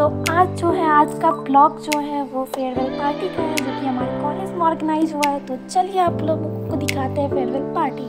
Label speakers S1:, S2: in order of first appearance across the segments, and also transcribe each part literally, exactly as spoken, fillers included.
S1: तो आज जो है आज का ब्लॉग जो है वो फेयरवेल पार्टी का है, जो कि हमारे कॉलेज में ऑर्गेनाइज हुआ है। तो चलिए आप लोगों को दिखाते हैं फेयरवेल पार्टी।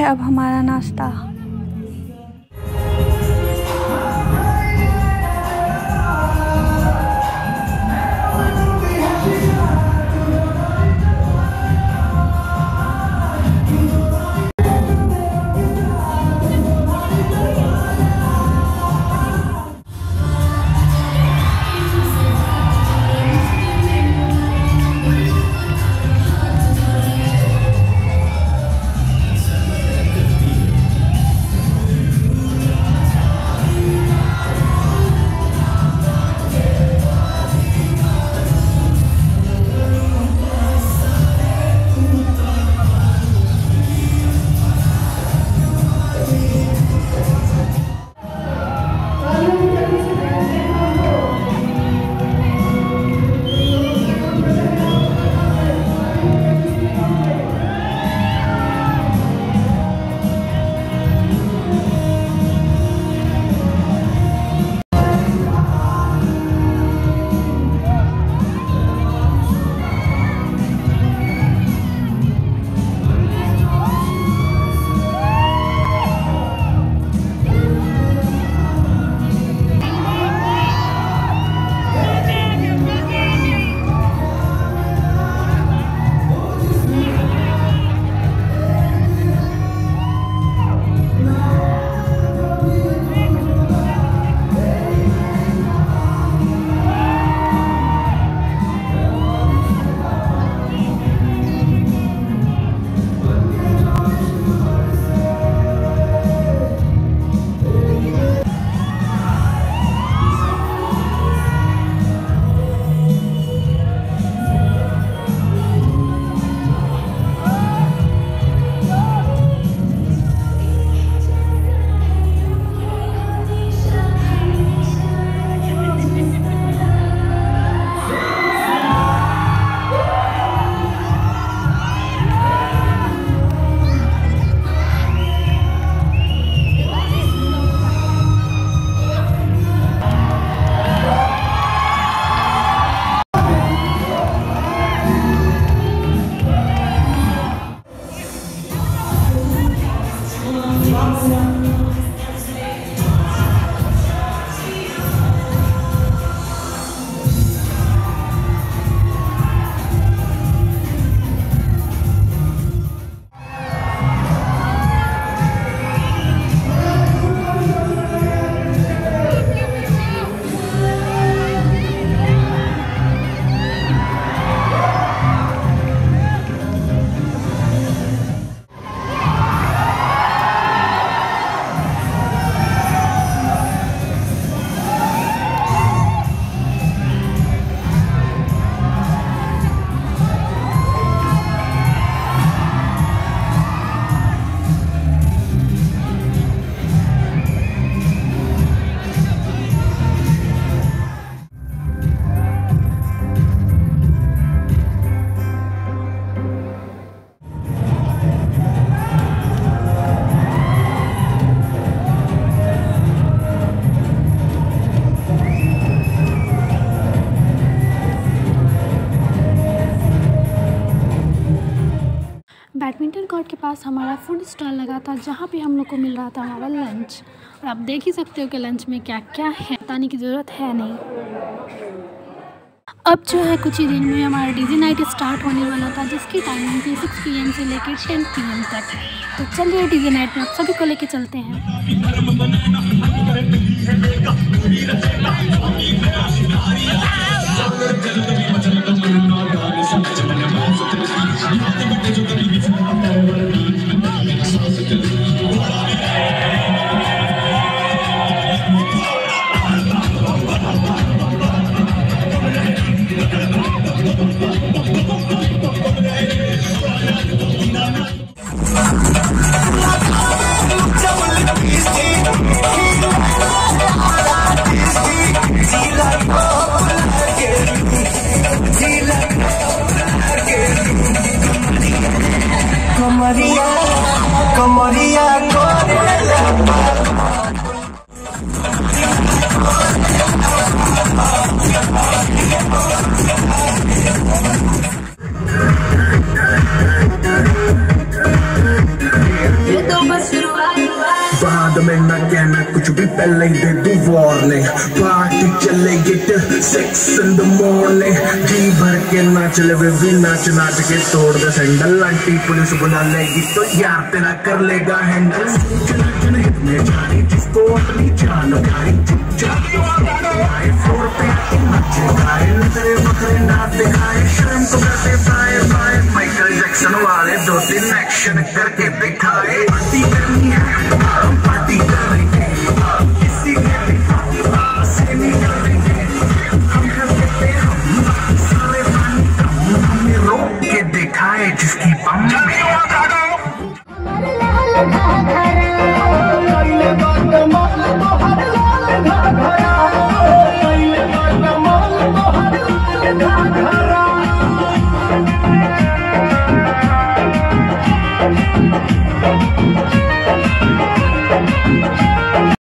S2: है अब हमारा नाश्ता।
S1: बैडमिंटन कोर्ट के पास हमारा फूड स्टॉल लगा था, जहाँ पे हम लोग को मिल रहा था हमारा लंच। और आप देख ही सकते हो कि लंच में क्या क्या है, बताने की ज़रूरत है नहीं। अब जो है कुछ ही दिन में हमारा डीजे नाइट स्टार्ट होने वाला था, जिसकी टाइमिंग थी सिक्स पी एम से लेकर टेन पी एम तक। तो चलिए डीजे नाइट में आप सभी को लेके चलते हैं।
S3: Like
S2: बाद में ना कहना कुछ भी, पहले ही दे दूं वार्निंग। पार्टी चलेगी till six in the morning, जी भर के नाच ले बेबी, नाच नाच के तोड़ दे सैंडल। आंटी पुलिस बुला लेगी तो यार तेरा कर लेगा हैंडल। जनहित में जानी जिसको अपनी जान भाई, फ्लोर पे आके नाचे गाए, नजरे बकरे ना दिखाए, शर्म तो करते पाए पाए। माइकल जैक्सन वाले दो तीन एक्शन करके दिखाए। पार्टी करनी है हम पार्टी करेंगे, किसी के भी से नहीं करेंगे। हम कर देते हम सारे पानी कम, हमने रोक के दिखाए जिसकी बम